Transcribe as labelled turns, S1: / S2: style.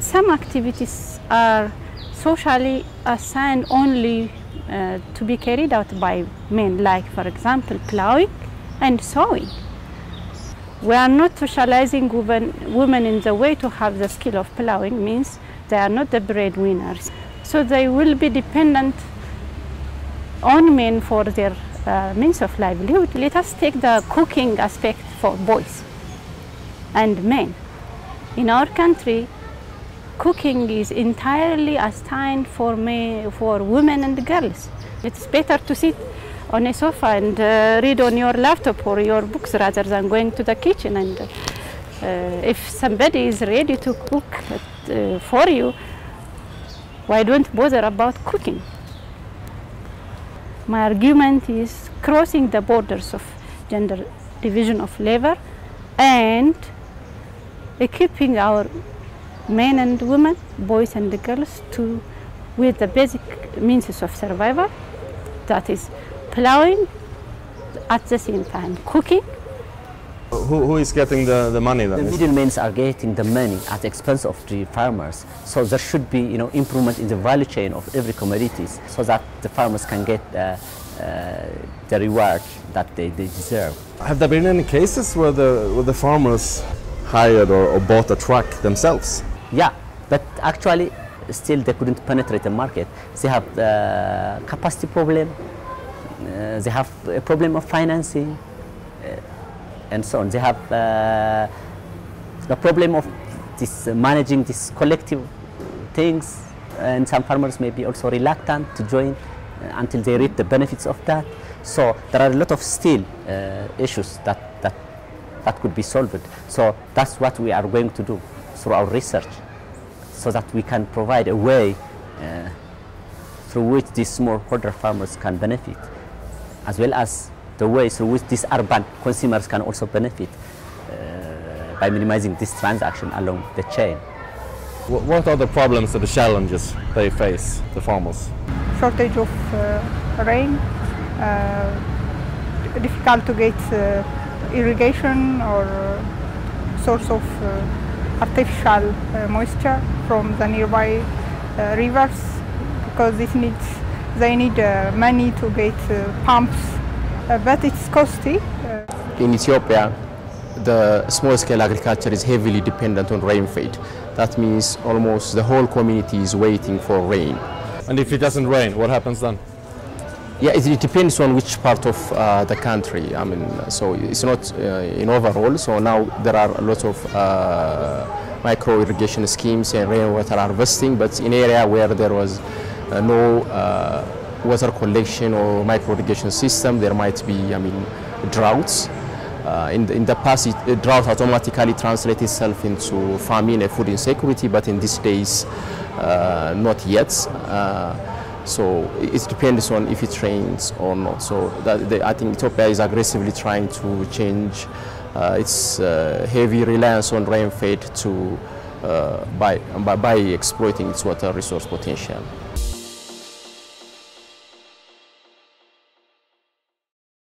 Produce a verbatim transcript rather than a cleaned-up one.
S1: some activities are socially assigned only uh, to be carried out by men, like, for example, plowing and sewing. We are not socializing women, women in the way to have the skill of plowing, means they are not the breadwinners. So they will be dependent on men for their uh, means of livelihood. Let us take the cooking aspect for boys and men. In our country, cooking is entirely assigned for me, for women and girls. It's better to sit on a sofa and uh, read on your laptop or your books rather than going to the kitchen. And uh, if somebody is ready to cook uh, for you, why don't bother about cooking? My argument is crossing the borders of gender division of labor and equipping our men and women, boys and girls, to with the basic means of survival, that is plowing, at the same time cooking.
S2: Who, who is getting the, the money then?
S3: The middlemen are getting the money at the expense of the farmers. So there should be, you know, improvement in the value chain of every commodities so that the farmers can get uh, uh, the reward that they, they deserve.
S2: Have there been any cases where the, where the farmers hired or, or bought a truck themselves?
S3: Yeah, but actually still they couldn't penetrate the market. They have the capacity problem, uh, they have a problem of financing, uh, and so on. They have uh, the problem of this uh, managing these collective things, and some farmers may be also reluctant to join uh, until they reap the benefits of that. So there are a lot of still uh, issues that, that, that could be solved. So that's what we are going to do through our research, so that we can provide a way uh, through which these smallholder farmers can benefit, as well as the way through which these urban consumers can also benefit uh, by minimizing this transaction along the chain.
S2: What are the problems and the challenges they face, the farmers?
S4: Shortage of uh, rain, uh, difficult to get uh, irrigation or uh, source of uh, artificial uh, moisture from the nearby uh, rivers, because it needs, they need uh, money to get uh, pumps, uh, but it's costly. Uh.
S5: In Ethiopia, the small-scale agriculture is heavily dependent on rainfed. That means almost the whole community is waiting for rain.
S2: And if it doesn't rain, what happens then?
S5: Yeah, it, it depends on which part of uh, the country. I mean, so it's not uh, in overall. So now there are a lot of uh, micro irrigation schemes and rainwater harvesting, but in area where there was uh, no uh, water collection or micro irrigation system, there might be, I mean, droughts. Uh, in, the, in the past, it, the drought automatically translates itself into famine and food insecurity, but in these days, uh, not yet. Uh, So it depends on if it rains or not. So that the, I think Ethiopia is aggressively trying to change uh, its uh, heavy reliance on rainfed to uh, by, by by exploiting its water resource potential.